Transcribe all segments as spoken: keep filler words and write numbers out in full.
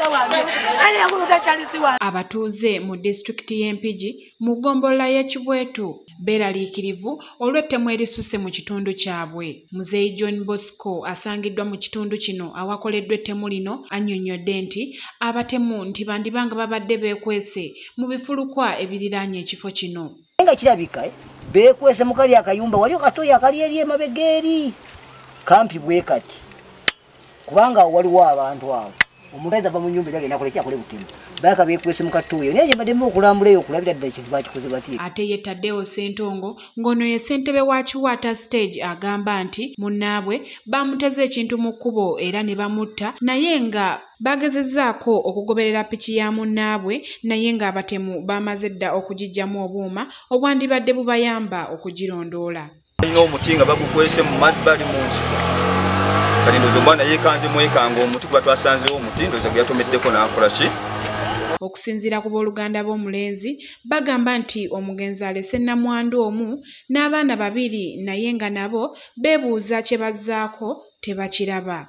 Abatuuze mu disitulikiti y'Empigi mu ggombolola y'e Kibwetu beeraliikirivu olw'ettemu erisusse mu kitundu kyabwe. Muzeeyi John Bosco asangiddwa mu kitundu kino awakoleddwa ettemu lino annyonnyodde nti abatemu nti bandibanga babadde beekwese mu bifulukwa ebiriraanye ekifo kino. Nga kirabika beekwese mu kali akayumba waliyo katoya akali eri emabega eri kampi bwe kati kubanga waliwo abantu abo omuntu ayinza va mu nnyumba eragenda akola ekyakole butemu baaka beekwese mu katoya naye gye baddemu okulambula eyo okulabira ddala ekintu bakikoze batya. Ate ye Taddewo Ssentongo ng'ono ye ssentebe wa Kiwaata Stage agamba nti munnaabwe bamuteze ekintu mu kkubo era ne bamutta naye nga bagezezzaako okugoberera piki ya munnaabwe naye ng'abatemu bamaze dda okugijjamu obuuma obwandibadde bubayamba okugirondoola. Olina omuti nga bagukwese mu mabbali mu nsiko kati ndowooza omwana yeekanze mwekanga omuti kuba twasanzeewo omuti ndowooza gwe yatomeddeko n'akola ki. Okusinziira ku booluganda b'omulenzi bagamba nti omugenzi alese nnamwandu omu n'abaana babiri naye nga nabo beebuuza kye bazzaako tebakiraba.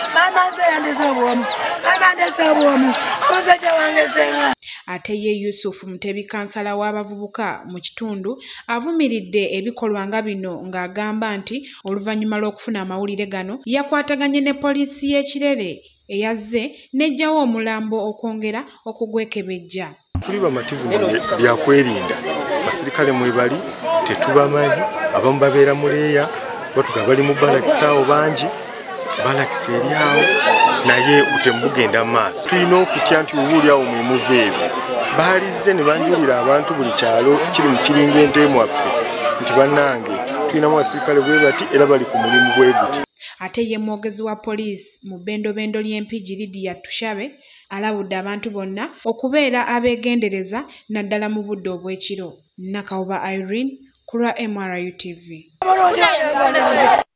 Ate ye Yusufu Mutebi kansala w'abavubuka mu kitundu avumiridde ebikolwa nga bino ng'agamba nti oluvannyuma lw'okufuna amawulire gano yakwataganye ne poliisi y'Ekirere eyazze n'ejjawo omulambo okwongera okugwekebejja. Tuli bamativu byakwerinda basirikale mwebali tetubamanyi abamu babeera muleeya batuga bali mu balakisi awo bangi balakisi eri awo naye temubugenda mu maaso. Tulina okutya nti obuuli awo mwe muva ebyo baalizze ne banjulira abantu buli kyalo kiri mu kiringa enteemu waffe nti bannange tulinamu abasirikale bwe bati era bali ku mulimu bwe guti. Ate ye mwogezi wa poliisi mu bbendobendo ly'Empigi Lydia Tushabe alabudde abantu bonna okubeera abeegendereza naddala mu budde obw'ekiro. Nakawuba Irene ku lwa M R U T V.